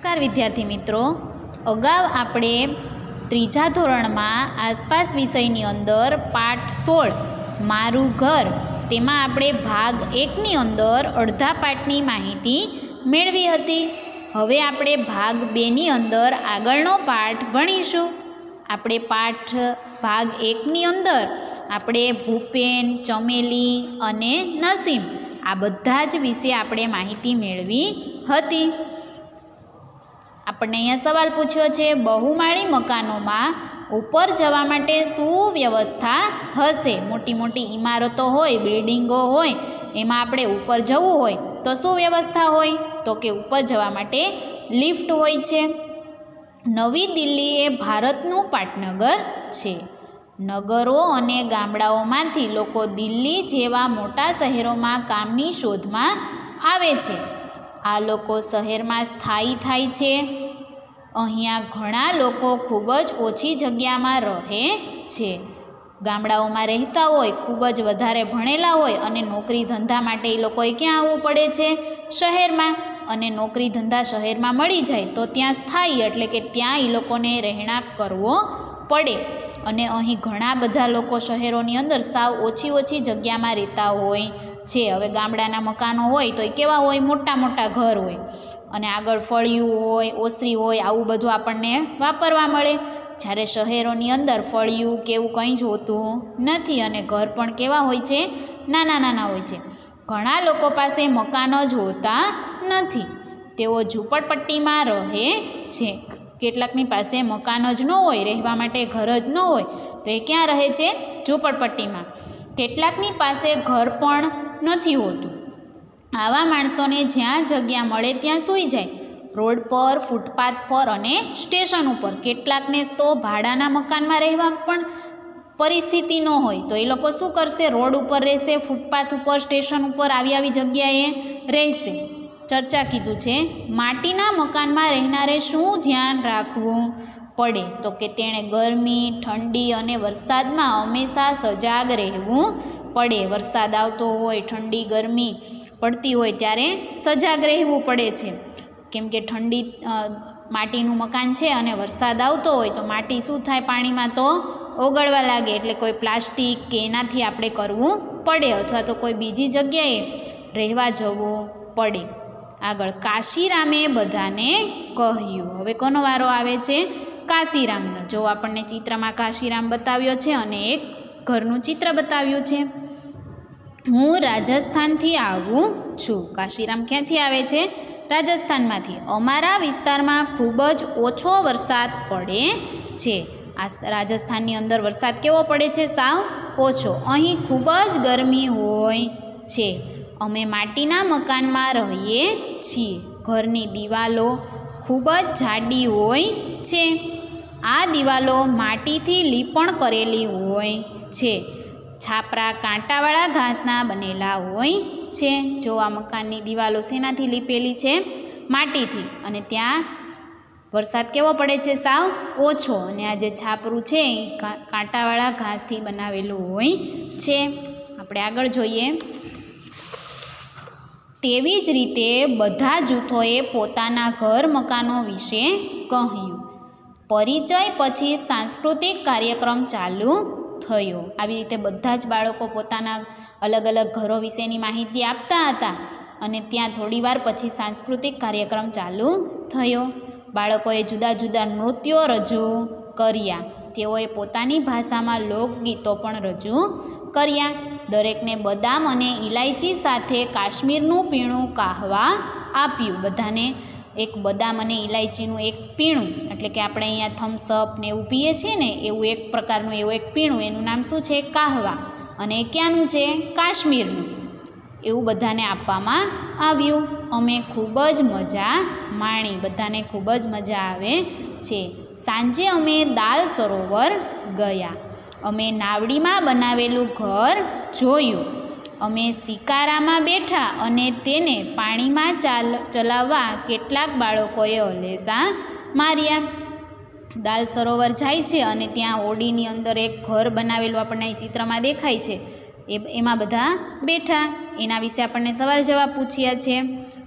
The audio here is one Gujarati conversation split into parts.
નમસ્કાર વિદ્યાર્થી મિત્રો, અગાઉ આપણે ત્રીજા ધોરણમાં આસપાસ વિષયની અંદર પાઠ 16 મારું ઘર તેમાં આપણે ભાગ 1ની અંદર અડધા પાઠની માહિતી મેળવી હતી. હવે આપણે ભાગ 2ની અંદર આગળનો પાઠ ભણીશું. આપણે ભાગ 1ની અંદર આપણે ભૂપેન, ચમેલી અને નસીમ આ બધા જ વિશે આપણે માહિતી મેળવી હતી. આપણને અહીંયા સવાલ પૂછ્યો છે, બહુમાળી મકાનોમાં ઉપર જવા માટે શું વ્યવસ્થા હશે? મોટી મોટી ઇમારતો હોય, બિલ્ડિંગો હોય, એમાં આપણે ઉપર જવું હોય તો શું વ્યવસ્થા હોય? તો કે ઉપર જવા માટે લિફ્ટ હોય છે. નવી દિલ્હી એ ભારતનું પાટનગર છે. નગરો અને ગામડાઓમાંથી લોકો દિલ્હી જેવા મોટા શહેરોમાં કામની શોધમાં આવે છે. આ લોકો શહેરમાં સ્થાયી થાય છે. અહીંયા ઘણા લોકો ખૂબ જ ઓછી જગ્યામાં રહે છે. ગામડાઓમાં રહેતા હોય, ખૂબ જ વધારે ભણેલા હોય અને નોકરી ધંધા માટે એ લોકોએ ક્યાં આવવું પડે છે? શહેરમાં. અને નોકરી ધંધા શહેરમાં મળી જાય તો ત્યાં સ્થાયી એટલે કે ત્યાં એ લોકોને રહેણાંક કરવો પડે. અને અહીં ઘણા બધા લોકો શહેરોની અંદર સાવ ઓછી જગ્યામાં રહેતા હોય છે. હવે ગામડાના મકાનો હોય તો એ કેવા હોય? મોટા મોટા ઘર હોય અને આગળ ફળિયું હોય, ઓસરી હોય, આવું બધું આપણને વાપરવા મળે. જ્યારે શહેરોની અંદર ફળિયું કે એવું કંઈ જ હોતું નથી અને ઘર પણ કેવા હોય છે? નાના નાના હોય છે. ઘણા લોકો પાસે મકાનો જ હોતા નથી, તેઓ ઝૂંપડપટ્ટીમાં રહે છે. કેટલાકની પાસે મકાનો જ ન હોય, રહેવા માટે ઘર જ ન હોય તો એ ક્યાં રહે છે? ઝૂંપડપટ્ટીમાં. કેટલાકની પાસે ઘર પણ નથી હોતું. આવા માણસોને જ્યાં જગ્યા મળે ત્યાં સૂઈ જાય, રોડ પર, ફૂટપાથ પર અને સ્ટેશન ઉપર. કેટલાકને તો ભાડાના મકાનમાં રહેવા પણ પરિસ્થિતિ ન હોય તો એ લોકો શું કરશે? રોડ ઉપર રહેશે, ફૂટપાથ ઉપર, સ્ટેશન ઉપર આવી જગ્યાએ રહેશે. ચર્ચા કીધું છે, માટીના મકાનમાં રહેનારે શું ધ્યાન રાખવું પડે? તો કે તેણે ગરમી, ઠંડી અને વરસાદમાં હંમેશા સજાગ રહેવું પડે. વરસાદ આવતો હોય, ઠંડી, ગરમી પડતી હોય ત્યારે સજાગ રહેવું પડે છે. કેમ કે માટીનું મકાન છે અને વરસાદ આવતો હોય તો માટી શું થાય? પાણીમાં તો ઓગળવા લાગે. એટલે કોઈ પ્લાસ્ટિક કે એનાથી આપણે કરવું પડે અથવા તો કોઈ બીજી જગ્યાએ રહેવા જવું પડે. આગળ, કાશીરામે બધાને કહ્યું. હવે કોનો વારો આવે છે? કાશીરામનો. જો આપણને ચિત્રમાં કાશીરામ બતાવ્યો છે અને એક ઘરનું ચિત્ર બતાવ્યું છે. હું રાજસ્થાનથી આવું છું. કાશીરામ ક્યાંથી આવે છે? રાજસ્થાનમાંથી. અમારા વિસ્તારમાં ખૂબ જ ઓછો વરસાદ પડે છે. આ રાજસ્થાનની અંદર વરસાદ કેવો પડે છે? સાવ ઓછો. અહીં ખૂબ જ ગરમી હોય છે. અમે માટીના મકાનમાં રહીએ છીએ. ઘરની દિવાલો ખૂબ જ જાડી હોય છે. આ દિવાલો માટીથી લીપણ કરેલી હોય છે. છાપરા કાંટાવાળા ઘાસના બનેલા હોય છે. જો આ મકાનની દિવાલો શેનાથી લીપેલી છે? માટીથી. અને ત્યાં વરસાદ કેવો પડે છે? સાવ ઓછો. અને આ જે છાપરું છે એ કાંટાવાળા ઘાસથી બનાવેલું હોય છે. આપણે આગળ જોઈએ. તેવી જ રીતે બધા જૂથોએ પોતાના ઘર મકાનો વિશે કહ્યું. પરિચય પછી સાંસ્કૃતિક કાર્યક્રમ ચાલુ થયો. આવી રીતે બધા જ બાળકો પોતાના અલગ અલગ ઘરો વિશેની માહિતી આપતા હતા અને ત્યાં થોડીવાર પછી સાંસ્કૃતિક કાર્યક્રમ ચાલુ થયો. બાળકોએ જુદા જુદા નૃત્યો રજૂ કર્યા. તેઓએ પોતાની ભાષામાં લોકગીતો પણ રજૂ કર્યા. દરેકને બદામ અને ઇલાયચી સાથે કાશ્મીરનું પીણું કાહવા આપ્યું. બધાને એક બદામ અને ઇલાયચીનું એક પીણું, એટલે કે આપણે અહીંયા થમ્સઅપ ને એવું પીએ છીએ ને એવું એક પ્રકારનું એવું એક પીણું, એનું નામ શું છે? કાહવા. અને એ ક્યાંનું છે? કાશ્મીરનું. એવું બધાને આપવામાં આવ્યું. અમે ખૂબ જ મજા માણી. બધાને ખૂબ જ મજા આવે છે. સાંજે અમે દાલ સરોવર ગયા. અમે નાવડીમાં બનાવેલું ઘર જોયું. અમે શિકારામાં બેઠા અને તેને પાણીમાં ચલાવવા કેટલાક બાળકોએ હલેસા માર્યા. દાલ સરોવર જાય છે અને ત્યાં હોડીની અંદર એક ઘર બનાવેલું આપણને ચિત્રમાં દેખાય છે. એમાં બધા બેઠા. એના વિશે આપણને સવાલ જવાબ પૂછ્યા છે.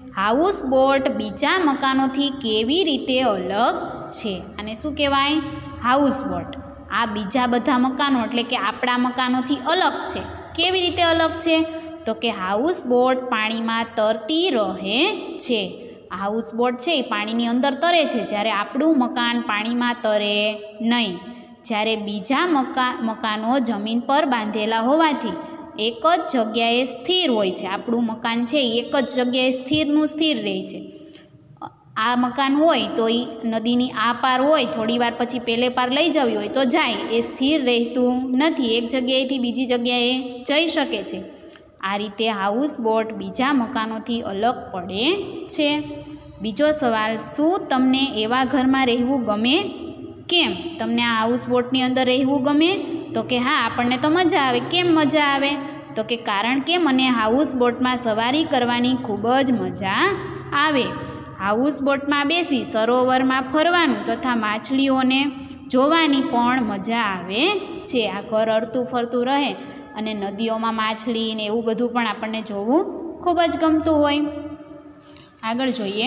હાઉસ બોટ બીજા મકાનોથી કેવી રીતે અલગ છે? આને શું કહેવાય? Houseboat. આ બીજા બધા મકાનો એટલે કે આપણા મકાનોથી અલગ છે. કેવી રીતે અલગ છે? તો કે હાઉસ બોટ પાણીમાં તરતી રહે છે. હાઉસ બોટ છે એ પાણીની અંદર તરે છે, જ્યારે આપણું મકાન પાણીમાં તરે નહીં. જ્યારે બીજા મકાનો જમીન પર બાંધેલા હોવાથી એક જ જગ્યાએ સ્થિર હોય છે. આપણું મકાન છે એ એક જ જગ્યાએ સ્થિર રહે છે. આ મકાન હોય તો એ નદીની આ પાર હોય, થોડી વાર પછી પેલે પાર લઈ જવી હોય તો જાય, એ સ્થિર રહેતું નથી, એક જગ્યાએથી બીજી જગ્યાએ જઈ શકે છે. આ રીતે હાઉસ બોટ બીજા મકાનોથી અલગ પડે છે. બીજો સવાલ, શું તમને એવા ઘરમાં રહેવું ગમે? કેમ તમને આ હાઉસ બોટની અંદર રહેવું ગમે? તો કે હા, આપણને તો મજા આવે. કેમ મજા આવે? તો કે કારણ કે મને હાઉસ બોટમાં સવારી કરવાની ખૂબ જ મજા આવે. હાઉસ બોટમાં બેસી સરોવરમાં ફરવાનું તથા માછલીઓને જોવાની પણ મજા આવે છે. આ ઘર હરતું ફરતું રહે અને નદીઓમાં માછલી ને એવું બધું પણ આપણને જોવું ખૂબ જ ગમતું હોય. આગળ જોઈએ,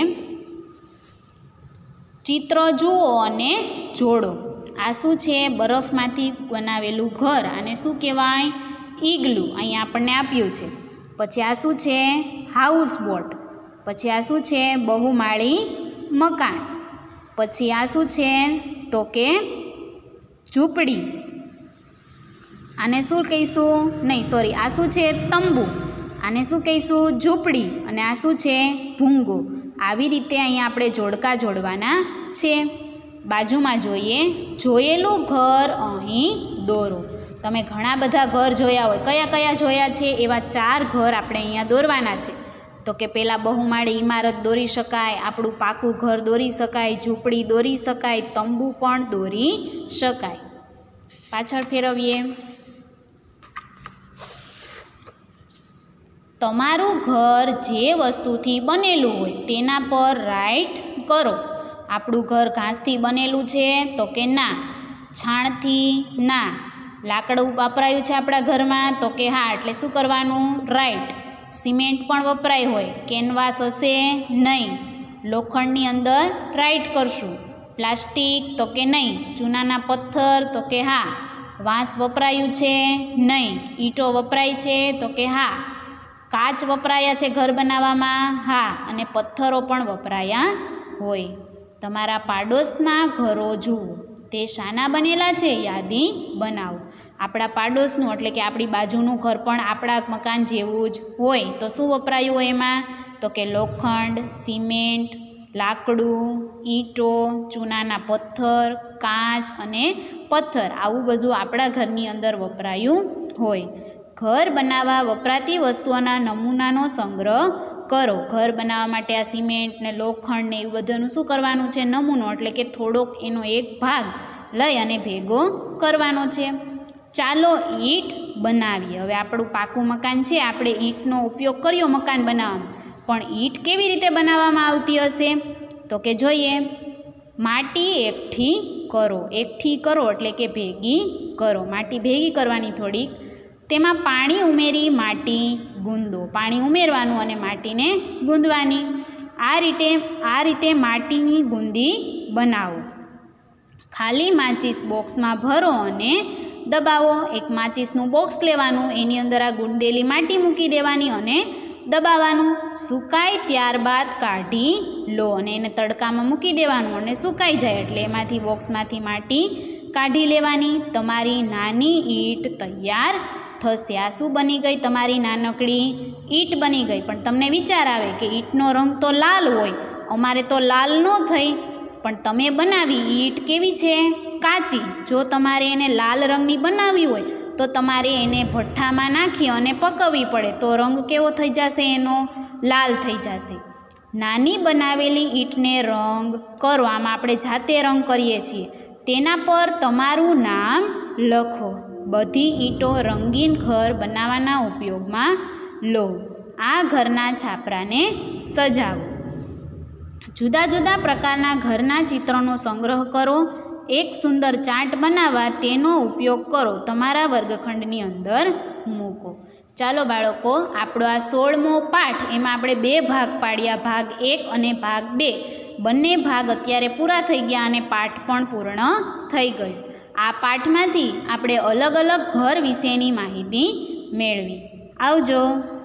ચિત્ર જુઓ અને જોડો. આ શું છે? બરફમાંથી બનાવેલું ઘર. આને શું કહેવાય? ઈગલું. અહીંયા આપણને આપ્યું છે. પછી આ શું છે? Houseboat. પછી આ શું છે? બહુમાળી મકાન. પછી આ શું છે? તો કે ઝૂંપડી. આને શું કહીશું? નહીં, સોરી, આ શું છે? તંબુ. આને શું કહીશું? ઝૂંપડી. અને આ શું છે? ભૂંગો. આવી રીતે અહીંયા આપણે જોડકા જોડવાના છે. બાજુમાં જોઈએ, જોયેલું ઘર અહીં દોરો. તમે ઘણા બધા ઘર જોયા હોય, કયા કયા જોયા છે? એવા 4 ઘર આપણે અહીંયા દોરવાના છે. તો કે પહેલાં બહુમાળી ઇમારત દોરી શકાય, આપણું પાકું ઘર દોરી શકાય, ઝૂંપડી દોરી શકાય, તંબુ પણ દોરી શકાય. પાછળ ફેરવીએ. તમારું ઘર જે વસ્તુથી બનેલું હોય તેના પર રાઈટ કરો. આપણું ઘર ઘાસથી બનેલું છે? તો કે ના. છાણથી? ના. લાકડું વાપરાયું છે આપણા ઘરમાં? તો કે હા. એટલે શું કરવાનું? રાઈટ. સિમેન્ટ પણ વપરાય હોય, કેનવાસ હશે? નહીં. લોખંડની અંદર રાઈટ કરશું. પ્લાસ્ટિક? તો કે નહીં. ચૂનાના પથ્થર? તો કે હા. વાંસ વપરાયું છે? નહીં. ઈંટો વપરાય છે? તો કે હા. કાચ વપરાયા છે ઘર બનાવવામાં? હા. અને પથ્થરો પણ વપરાયા હોય. તમારા પાડોશના ઘરો જુઓ, તે શાના બનેલા છે? યાદી બનાવો. આપણા પાડોશનું એટલે કે આપણી બાજુનું ઘર પણ આપણા મકાન જેવું જ હોય. તો શું વપરાયું હોય એમાં? તો કે લોખંડ, સિમેન્ટ, લાકડું, ઈંટો, ચૂનાના પથ્થર, કાચ અને પથ્થર, આવું બધું આપણા ઘરની અંદર વપરાયું હોય. ઘર બનાવવા વપરાતી વસ્તુઓના નમૂનાનો સંગ્રહ કરો. ઘર બનાવવા માટે આ સિમેન્ટ ને લોખંડ ને એવું બધાનું શું કરવાનું છે? નમૂનો, એટલે કે થોડોક એનો એક ભાગ લઈ અને ભેગો કરવાનો છે. ચાલો ઈંટ બનાવીએ. હવે આપણું પાકું મકાન છે, આપણે ઈંટનો ઉપયોગ કર્યો મકાન બનાવવામાં, પણ ઈંટ કેવી રીતે બનાવવામાં આવતી હશે? તો કે જોઈએ, માટી એકઠી કરો. એકઠી કરો એટલે કે ભેગી કરો. માટી ભેગી કરવાની થોડીક, તેમાં પાણી ઉમેરી માટી ગૂંદો. પાણી ઉમેરવાનું અને માટીને ગૂંદવાની. આ રીતે માટીની બૂંદી બનાવો. ખાલી માચીસ બોક્સમાં ભરો અને દબાવો. એક માચીસનું બોક્સ લેવાનું, એની અંદર આ ગુંદેલી માટી મૂકી દેવાની અને દબાવવાનું. સુકાય ત્યારબાદ કાઢી લો અને એને તડકામાં મૂકી દેવાનું અને સુકાઈ જાય એટલે એમાંથી બોક્સમાંથી માટી કાઢી લેવાની. તમારી નાની ઈંટ તૈયાર થશે. આ શું બની ગઈ? તમારી નાનકડી ઈંટ બની ગઈ. પણ તમને વિચાર આવે કે ઈંટનો રંગ તો લાલ હોય, અમારે તો લાલ ન થઈ, પણ તમે બનાવી ઈંટ કેવી છે? કાચી. જો તમારે એને લાલ રંગની બનાવવી હોય તો તમારે એને ભઠ્ઠામાં નાખી અને પકવવી પડે, તો રંગ કેવો થઈ જશે? એનો લાલ થઈ જશે. નાની બનાવેલી ઈંટને રંગ કરો. આમાં આપણે જાતે રંગ કરીએ છીએ. તેના પર તમારું નામ લખો. બધી ઈંટો રંગીન ઘર બનાવવાના ઉપયોગમાં લો. આ ઘરના છાપરાને સજાવો. જુદા જુદા પ્રકારના ઘરના ચિત્રોનો સંગ્રહ કરો. એક સુંદર ચાર્ટ બનાવવા તેનો ઉપયોગ કરો. તમારા વર્ગખંડની અંદર મૂકો. ચાલો બાળકો, આપણો આ 16મો પાઠ, એમાં આપણે 2 ભાગ પાડ્યા, ભાગ 1 અને ભાગ 2. બંને ભાગ અત્યારે પૂરા થઈ ગયા અને પાઠ પણ પૂર્ણ થઈ ગયો. આ પાઠમાંથી આપણે અલગ અલગ ઘર વિશેની માહિતી મેળવી. આવજો.